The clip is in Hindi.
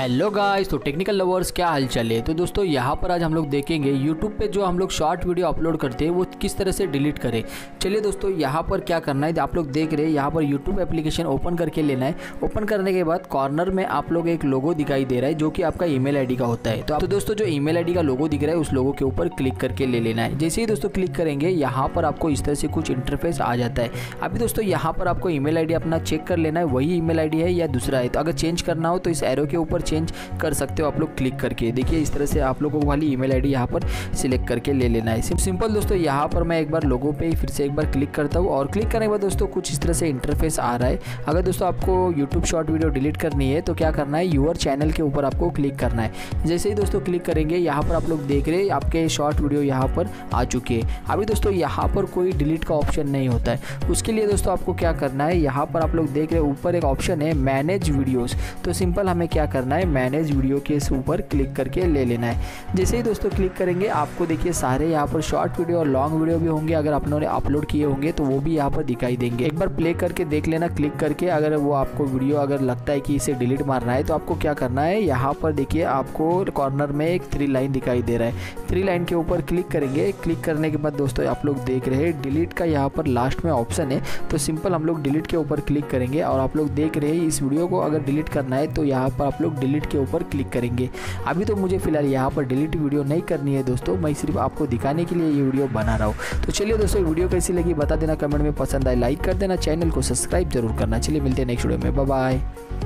हेलो गाइस, तो टेक्निकल लवर्स क्या हालचाल है। तो दोस्तों यहाँ पर आज हम लोग देखेंगे यूट्यूब पे जो हम लोग शॉर्ट वीडियो अपलोड करते हैं वो किस तरह से डिलीट करें। चलिए दोस्तों, यहाँ पर क्या करना है, आप लोग देख रहे हैं यहाँ पर यूट्यूब एप्लीकेशन ओपन करके लेना है। ओपन करने के बाद कॉर्नर में आप लोग एक लोगो दिखाई दे रहा है जो कि आपका ईमेल आईडी का होता है। तो दोस्तों जो ईमेल आईडी का लोगो दिख रहा है उस लोगो के ऊपर क्लिक करके ले लेना है। जैसे ही दोस्तों क्लिक करेंगे यहाँ पर आपको इस तरह से कुछ इंटरफेस आ जाता है। अभी दोस्तों यहाँ पर आपको ईमेल आईडी अपना चेक कर लेना है, वही ईमेल आईडी है या दूसरा है। तो अगर चेंज करना हो तो इस एरो के ऊपर चेंज कर सकते हो आप लोग क्लिक करके। देखिए इस तरह से आप लोगों को वाली ईमेल आईडी यहाँ पर सिलेक्ट करके ले लेना है। सिंपल दोस्तों, यहाँ पर मैं एक बार लोगो पे फिर से एक बार क्लिक करता हूँ और क्लिक करने के बाद दोस्तों कुछ इस तरह से इंटरफेस आ रहा है। अगर दोस्तों आपको यूट्यूब शॉर्ट वीडियो डिलीट करनी है तो क्या करना है, यूअर चैनल के ऊपर आपको क्लिक करना है। जैसे ही दोस्तों क्लिक करेंगे यहाँ पर आप लोग देख रहे हैं आपके शॉर्ट वीडियो यहाँ पर आ चुके हैं। अभी दोस्तों यहाँ पर कोई डिलीट का ऑप्शन नहीं होता है। उसके लिए दोस्तों आपको क्या करना है, यहाँ पर आप लोग देख रहे हैं ऊपर एक ऑप्शन है मैनेज वीडियोज़। तो सिंपल हमें क्या करना है, मैनेज वीडियो के ऊपर क्लिक करके ले लेना है। जैसे ही दोस्तों क्लिक करेंगे आपको देखिए सारे यहाँ पर शॉर्ट वीडियो और लॉन्ग वीडियो भी होंगे। अगर आपने अपलोड किए होंगे तो वो भी यहाँ पर दिखाई देंगे। एक बार प्ले करके देख लेना क्लिक करके। अगर वो आपको वीडियो अगर लगता है कि इसे डिलीट मारना है तो आपको क्या करना है, यहाँ पर देखिए आपको कॉर्नर में एक 3 लाइन दिखाई दे रहा है। 3 लाइन के ऊपर क्लिक करेंगे। क्लिक करने के बाद दोस्तों आप लोग देख रहे हैं डिलीट का यहाँ पर लास्ट में ऑप्शन है। तो सिंपल हम लोग डिलीट के ऊपर क्लिक करेंगे और आप लोग देख रहे हैं इस वीडियो को अगर डिलीट करना है तो यहाँ पर आप लोग डिलीट के ऊपर क्लिक करेंगे। अभी तो मुझे फिलहाल यहाँ पर डिलीट वीडियो नहीं करनी है दोस्तों, मैं सिर्फ आपको दिखाने के लिए ये वीडियो बना रहा हूँ। तो चलिए दोस्तों वीडियो कैसी लगी बता देना, कमेंट में पसंद आए लाइक कर देना, चैनल को सब्सक्राइब जरूर करना। चलिए मिलते हैं नेक्स्ट वीडियो में, बाय बाय।